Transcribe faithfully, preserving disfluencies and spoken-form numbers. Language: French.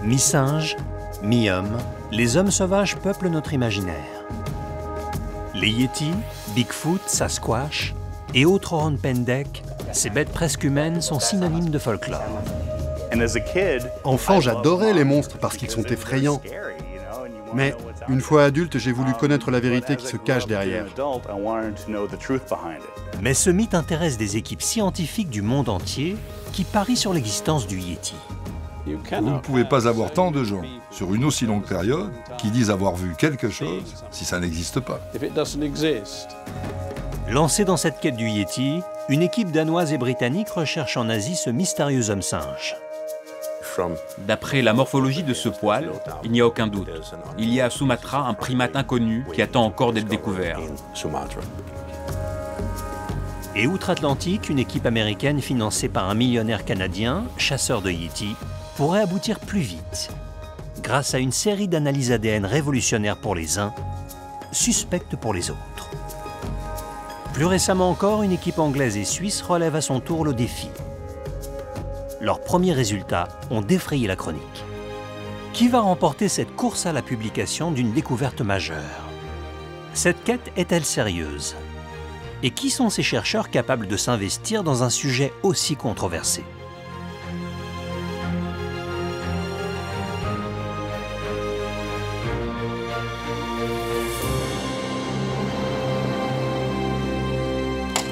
Mi-singe, mi-homme, les hommes sauvages peuplent notre imaginaire. Les Yétis, Bigfoot, Sasquatch et autres Hornpeck, ces bêtes presque humaines sont synonymes de folklore. Enfant, j'adorais les monstres parce qu'ils sont effrayants. Mais une fois adulte, j'ai voulu connaître la vérité qui se cache derrière. Mais ce mythe intéresse des équipes scientifiques du monde entier qui parient sur l'existence du Yéti. Vous ne pouvez pas avoir tant de gens, sur une aussi longue période, qui disent avoir vu quelque chose si ça n'existe pas. Lancée dans cette quête du Yéti, une équipe danoise et britannique recherche en Asie ce mystérieux homme singe. D'après la morphologie de ce poil, il n'y a aucun doute. Il y a à Sumatra un primate inconnu qui attend encore d'être découvert. Et outre-Atlantique, une équipe américaine financée par un millionnaire canadien, chasseur de Yéti, pourrait aboutir plus vite, grâce à une série d'analyses A D N révolutionnaires pour les uns, suspectes pour les autres. Plus récemment encore, une équipe anglaise et suisse relève à son tour le défi. Leurs premiers résultats ont défrayé la chronique. Qui va remporter cette course à la publication d'une découverte majeure? Cette quête est-elle sérieuse? Et qui sont ces chercheurs capables de s'investir dans un sujet aussi controversé?